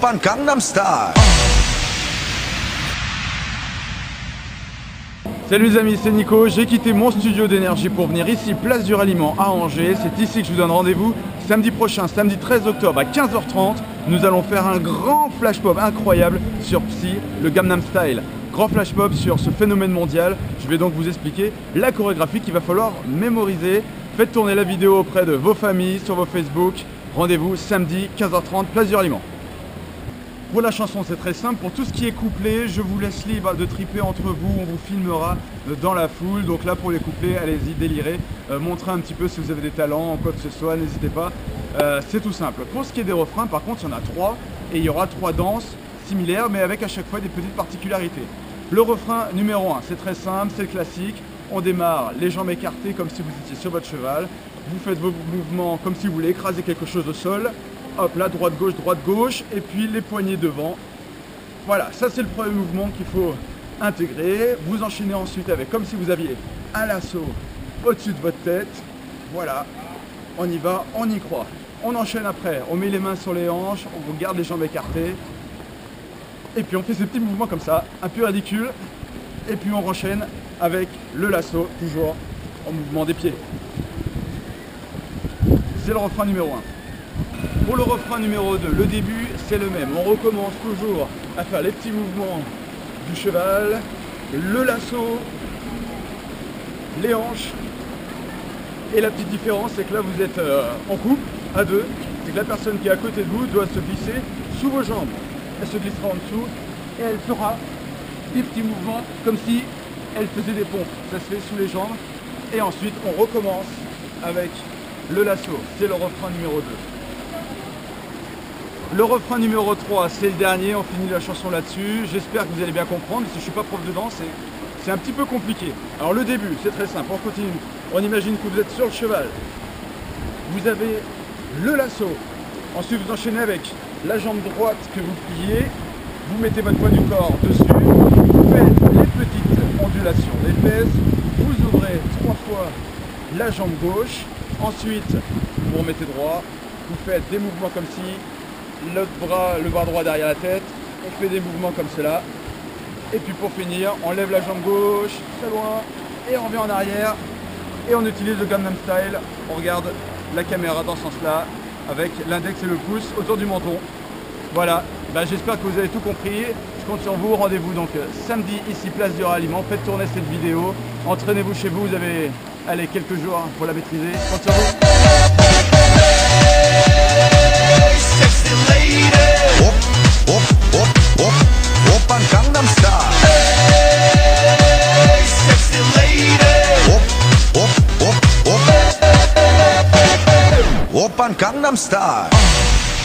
Oppan Gangnam Style. Salut les amis, c'est Nico, j'ai quitté mon studio d'énergie pour venir ici, place du Ralliement à Angers. C'est ici que je vous donne rendez-vous samedi prochain, samedi 13 octobre à 15h30. Nous allons faire un grand flash pop incroyable sur Psy, le Gangnam Style. Grand flash pop sur ce phénomène mondial. Je vais donc vous expliquer la chorégraphie qu'il va falloir mémoriser. Faites tourner la vidéo auprès de vos familles, sur vos Facebook. Rendez-vous samedi 15h30, place du Ralliement. Pour la chanson, c'est très simple. Pour tout ce qui est couplé, je vous laisse libre de triper entre vous. On vous filmera dans la foule. Donc là, pour les couplets, allez-y, délirez. Montrez un petit peu si vous avez des talents, quoi que ce soit. N'hésitez pas. C'est tout simple. Pour ce qui est des refrains, par contre, il y en a 3. Et il y aura 3 danses similaires, mais avec à chaque fois des petites particularités. Le refrain numéro 1, c'est très simple, c'est le classique. On démarre les jambes écartées comme si vous étiez sur votre cheval. Vous faites vos mouvements comme si vous voulez écraser quelque chose au sol. Hop là, droite gauche, et puis les poignets devant. Voilà, ça c'est le premier mouvement qu'il faut intégrer. Vous enchaînez ensuite avec, comme si vous aviez un lasso au-dessus de votre tête. Voilà, on y va, on y croit. On enchaîne après, on met les mains sur les hanches, on garde les jambes écartées. Et puis on fait ces petits mouvements comme ça, un peu ridicule. Et puis on enchaîne avec le lasso, toujours en mouvement des pieds. C'est le refrain numéro 1. Pour le refrain numéro 2, le début c'est le même. On recommence toujours à faire les petits mouvements du cheval, le lasso, les hanches. Et la petite différence c'est que là vous êtes en couple, à deux. C'est que la personne qui est à côté de vous doit se glisser sous vos jambes. Elle se glissera en dessous et elle fera des petits mouvements comme si elle faisait des pompes. Ça se fait sous les jambes. Et ensuite on recommence avec le lasso. C'est le refrain numéro 2. Le refrain numéro 3, c'est le dernier, on finit la chanson là-dessus. J'espère que vous allez bien comprendre, si je ne suis pas prof de danse, c'est un petit peu compliqué. Alors le début, c'est très simple, on continue. On imagine que vous êtes sur le cheval. Vous avez le lasso. Ensuite, vous enchaînez avec la jambe droite que vous pliez. Vous mettez votre poids du corps dessus. Vous faites les petites ondulations des fesses. Vous ouvrez 3 fois la jambe gauche. Ensuite, vous remettez droit. Vous faites des mouvements comme si le bras droit derrière la tête, on fait des mouvements comme cela, et puis pour finir, on lève la jambe gauche, très loin, et on revient en arrière, et on utilise le Gangnam Style, on regarde la caméra dans ce sens-là, avec l'index et le pouce autour du menton. Voilà, j'espère que vous avez tout compris, je compte sur vous, rendez-vous donc samedi ici, place du Ralliement, faites tourner cette vidéo, entraînez-vous chez vous, vous avez allez, quelques jours pour la maîtriser, je compte sur vous. Oppan Gangnam Style. Hey, sexy lady. Oppan Gangnam Style.